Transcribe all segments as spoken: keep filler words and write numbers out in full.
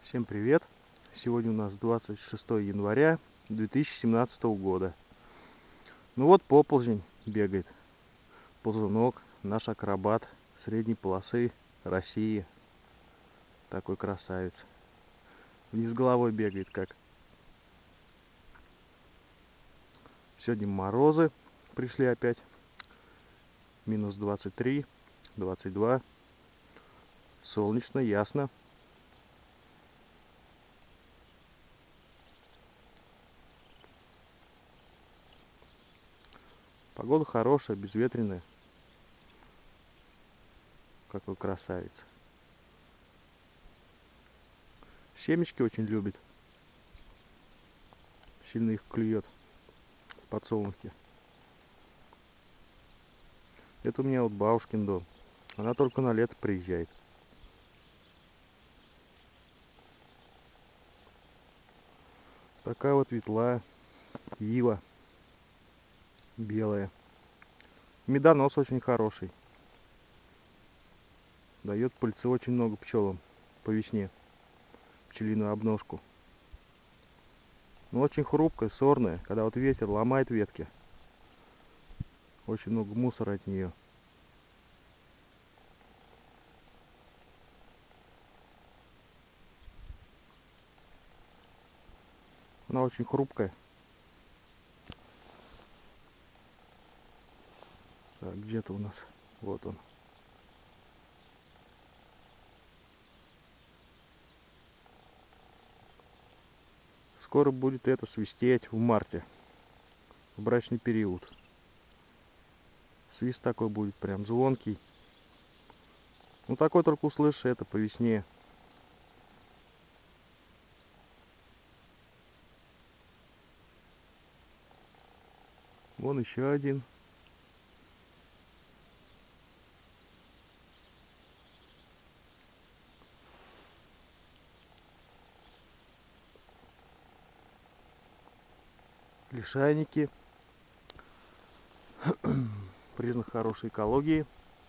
Всем привет! Сегодня у нас двадцать шестое января две тысячи семнадцатого года. Ну вот поползень бегает. Ползунок, наш акробат средней полосы России. Такой красавец. Вниз головой бегает как. Сегодня морозы пришли опять. Минус двадцать три, двадцать два. Солнечно, ясно. Погода хорошая, безветренная. Какой красавец. Семечки очень любит. Сильно их клюет. Подсолнухи. Это у меня вот бабушкин дом. Она только на лето приезжает. Такая вот ветлая ива. Белая. Медонос очень хороший. Дает пыльцы очень много пчелам по весне. Пчелиную обножку. Но очень хрупкая, сорная. Когда вот ветер ломает ветки. Очень много мусора от нее. Она очень хрупкая. Так, где-то у нас. Вот он. Скоро будет это свистеть в марте. В брачный период. Свист такой будет прям звонкий. Ну такой только услышишь это по весне. Вон еще один. Лишайники. Признак хорошей экологии.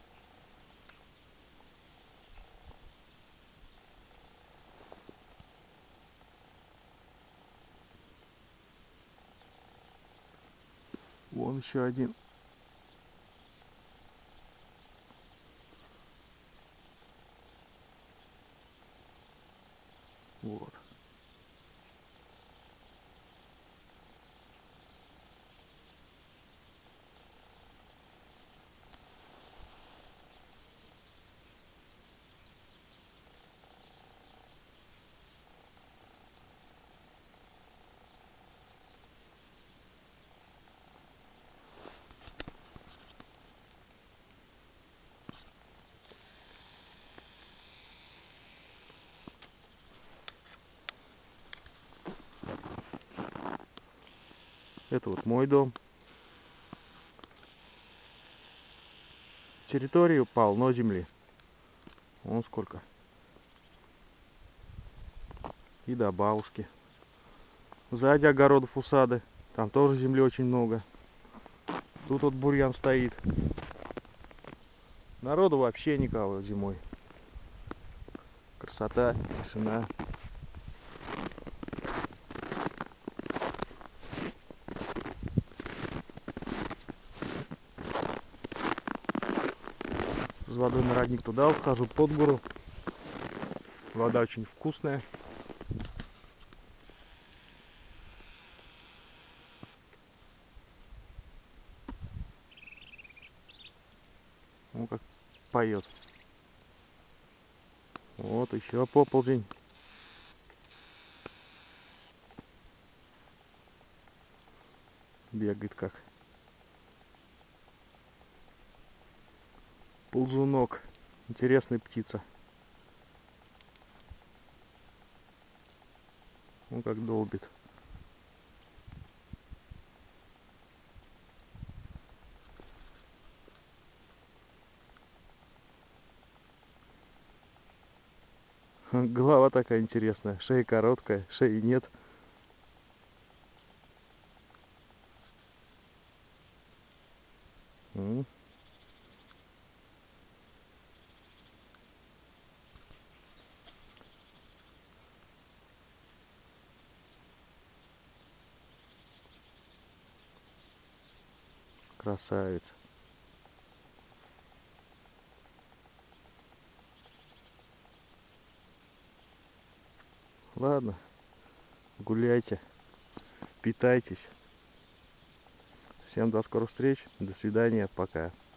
Вон еще один. Вот. Это вот мой дом. Территорию полно земли. Вон сколько. И до бабушки. Сзади огородов усады. Там тоже земли очень много. Тут вот бурьян стоит. Народу вообще никого зимой. Красота, тишина. С водой на родник туда ухожу, под гору. Вода очень вкусная. Ну как поет. Вот еще поползень. Бегает как. Ползунок. Интересная птица. Ну как долбит. Голова такая интересная. Шея короткая, шеи нет. М. Красавец. Ладно, гуляйте, питайтесь. Всем до скорых встреч, до свидания, пока.